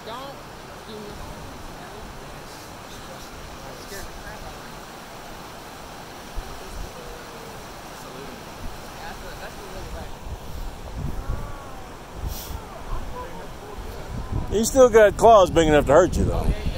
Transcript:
Don't do me. I'm scared the crap out of me. That's a little bad. He still got claws big enough to hurt you, though. Oh, yeah,